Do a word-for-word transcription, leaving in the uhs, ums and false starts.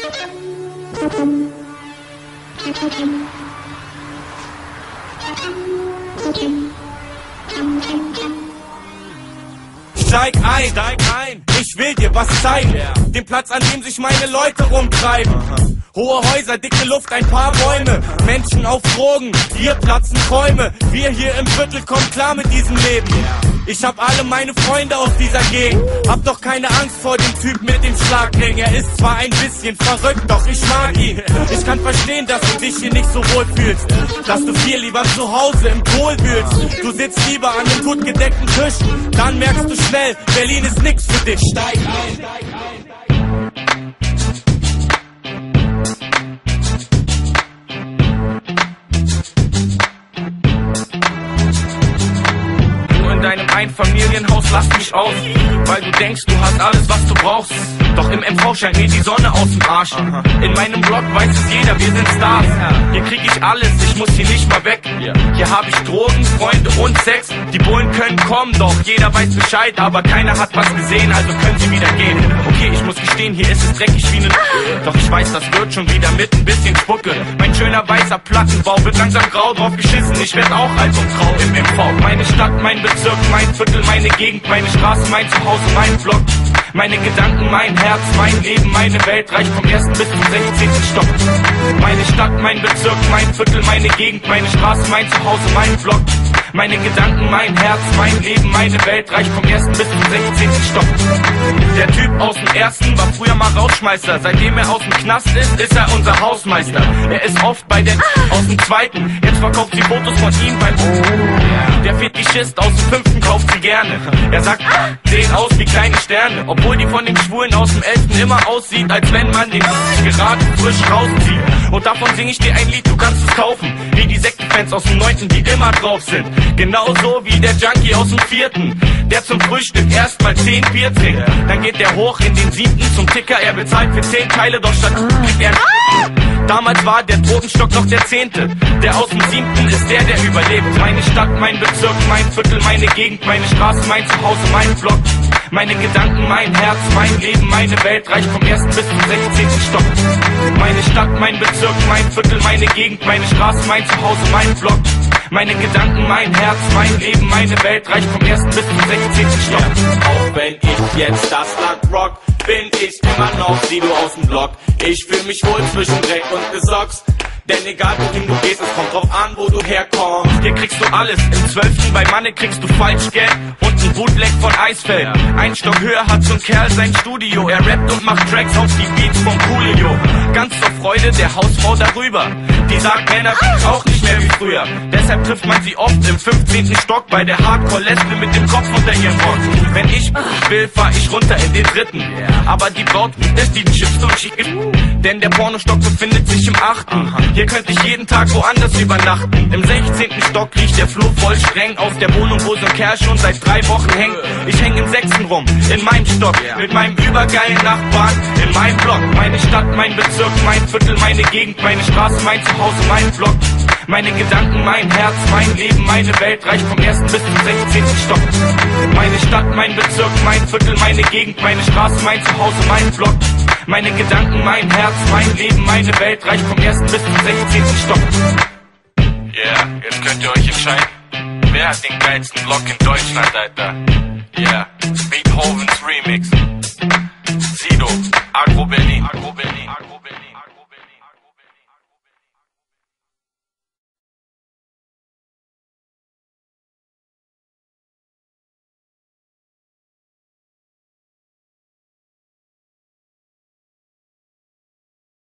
Steig ein, steig ein, ich will dir was zeigen. Yeah. Den Platz, an dem sich meine Leute rumtreiben. Uh-huh. Hohe Häuser, dicke Luft, ein paar Bäume. Menschen auf Drogen, hier platzen Träume. Wir hier im Viertel kommen klar mit diesem Leben. Yeah. Ich hab alle meine Freunde aus dieser Gegend. Hab doch keine Angst vor dem Typ mit dem Schlagring. Er ist zwar ein bisschen verrückt, doch ich mag ihn. Ich kann verstehen, dass du dich hier nicht so wohl fühlst. Dass du viel lieber zu Hause im Kohl wühlst. Du sitzt lieber an einem gut gedeckten Tisch. Dann merkst du schnell, Berlin ist nix für dich. Steig ein, steig ein. In deinem Einfamilienhaus lass mich aus, weil du denkst, du hast alles, was du brauchst. Doch im M V scheint mir die Sonne aus dem Arsch. In meinem Blog weiß es jeder, wir sind Stars. Hier krieg ich alles, ich muss hier nicht mal weg. Hier hab ich Drogen, Freunde und Sex. Die Bullen können kommen, doch jeder weiß Bescheid. Aber keiner hat was gesehen, also können sie wieder gehen. Okay, ich muss gestehen, hier ist es dreckig wie ne... Doch ich weiß, das wird schon wieder mit ein bisschen Spucke. Mein schöner weißer Plattenbau wird langsam grau, drauf geschissen. Ich werd auch alt und grau im M V. Meine Stadt, mein Bezirk, mein Viertel, meine Gegend, meine Straße, mein Zuhause, mein Block. Meine Gedanken, mein Herz, mein Leben, meine Welt reicht vom ersten bis zum sechzehnten Stock. Meine Stadt, mein Bezirk, mein Viertel, meine Gegend, meine Straße, mein Zuhause, mein Block. Meine Gedanken, mein Herz, mein Leben, meine Welt reicht vom ersten bis zum sechzehnten Stock. Der Typ aus dem ersten war früher mal Rausschmeißer. Seitdem er aus dem Knast ist, ist er unser Hausmeister. Er ist oft bei der aus dem zweiten. Jetzt verkauft sie Fotos von ihm beim Der Fetischist aus dem fünften kauft sie gerne. Er sagt, sehen aus wie kleine Sterne. Obwohl die von den Schwulen aus dem elften immer aussieht, als wenn man den gerade frisch rauszieht. Und davon sing ich dir ein Lied, du kannst es kaufen. Wie die Sektenfans aus dem neunten, die immer drauf sind. Genauso wie der Junkie aus dem vierten, der zum Frühstück erstmal zehn Bier trinkt. Dann geht der hoch in den siebten zum Ticker. Er bezahlt für zehn Teile, doch statt kriegt er einen. Damals war der Drogenstock noch der zehnte. Der aus dem siebten ist der, der überlebt. Meine Stadt, mein Bezirk, mein Viertel, meine Gegend, meine Straße, mein Zuhause, mein Block. Meine Gedanken, mein Herz, mein Leben, meine Welt reicht vom ersten bis zum sechzehnten Stock. Meine Stadt, mein Bezirk, mein Viertel, meine Gegend, meine Straße, mein Zuhause, mein Block. Meine Gedanken, mein Herz, mein Leben, meine Welt reicht vom ersten bis zum sechzehnten Stock. Auch wenn ich jetzt das Land rock, bin ich immer noch Sido aus dem Block. Ich fühl mich wohl zwischen Dreck und Gesocks. Denn egal wohin du gehst, es kommt drauf an, wo du herkommst. Hier kriegst du alles, im zwölften bei Manne kriegst du Falschgeld und ein Bootleg von Eisfeld. Ein Stock höher hat so'n Kerl sein Studio. Er rappt und macht Tracks auf die Beats von Coolio. Ganz zur Freude der Hausfrau darüber. Die sagt, Männer sind auch nicht mehr wie früher. Deshalb trifft man sie oft im fünfzehnten Stock bei der Hardcore-Lesbe mit dem Kopf unter ihrem Rock. Wenn ich will, fahr ich runter in den dritten. Aber die Braut ist die Chips und Chicken. Denn der Pornostock befindet sich im achten. Hier könnte ich jeden Tag woanders übernachten. Im sechzehnten Stock riecht der Flur voll streng aus der Wohnung, wo so'n Kerl schon seit drei Wochen hängt. Ich häng im sechsten rum, in meinem Stock, mit meinem übergeilen Nachbarn, in meinem Block. Meine Stadt, mein Bezirk, mein Viertel, meine Gegend, meine Straße, mein Zuhause, mein Block. Meine Gedanken, mein Herz, mein Leben, meine Welt reicht vom ersten bis zum sechzehnten Stock. Meine Stadt, mein Bezirk, mein Viertel, meine Gegend, meine Straße, mein Zuhause, mein Block. Meine Gedanken, mein Herz, mein Leben, meine Welt reicht vom ersten bis zum sechzehnten Stock. Yeah, jetzt könnt ihr euch entscheiden. Wer hat den geilsten Block in Deutschland, Alter? Yeah, Beethovens Remix. Sido.